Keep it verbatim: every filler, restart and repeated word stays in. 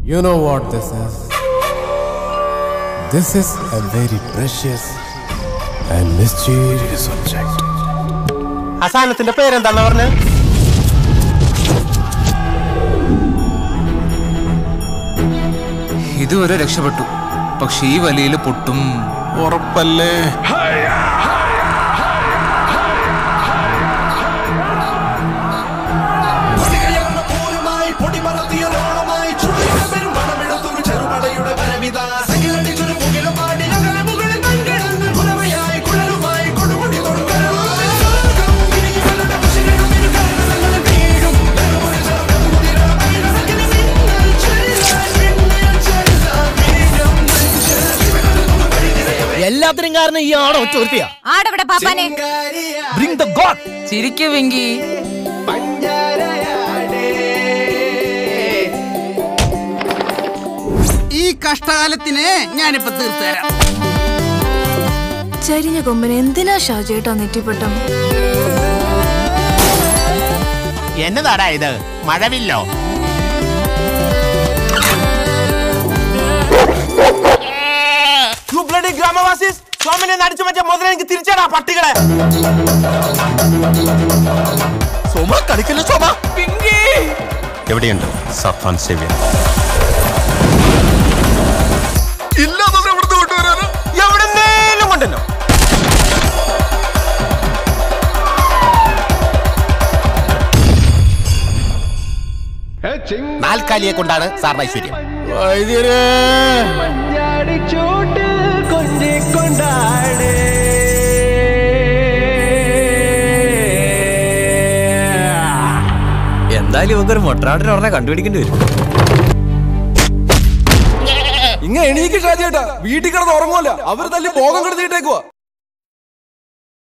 You know what this is? This is a very precious and mysterious object. അസാനത്തിന്റെ പേരെന്താണെന്ന് പറഞ്ഞ? ഇതുവരെ രക്ഷപ്പെട്ടു, പക്ഷെ ഈ വലിയിൽ പൊട്ടും ഉറപ്പല്ലേ? എല്ലാത്തിനും കാരണം ഈ ആടോ ചോർത്തിയാ. ആടവിടെ പാപ്പാനെ. Bring the god. ചിരിക്കും വെങ്കി. ഈ കഷ്ടകാലത്തിന് ഞാനിപ്പോ തീർത്തു തരാം. ചരിഞ്ഞ കൊമ്പന് എന്തിനാ ഷാജേട്ടാ നെറ്റിപ്പെട്ടം? എന്നതാടാ ഇത്? മഴവില്ലോ? ഗ്രാമവാസീസ് സോമനെ നടിച്ചു മറ്റേ മുതല എനിക്ക് തിരിച്ചാടാ പട്ടികളെ. സോമ കളിക്കല്ലോ സോമ. എവിടെയുണ്ട് സഫാൻ സേവ്യർ? എവിടെന്നേലും കൊണ്ടല്ലോ. നാൽക്കാലിയെ കൊണ്ടാണ് സാറിന് ഐശ്വര്യം. എന്തായാലും ഇവക്കൊരു മൊട്ടനാട്ടിനെ ഉടനെ കണ്ടുപിടിക്കേണ്ടി വരും. ഇങ്ങനെ എണീക്ക് ഷാജിയേട്ടാ, വീട്ടിൽ കിടന്ന് ഉറങ്ങുമല്ല, അവർ തല്ലി ഭോഗം കെടുത്തിട്ടേക്കുവാ.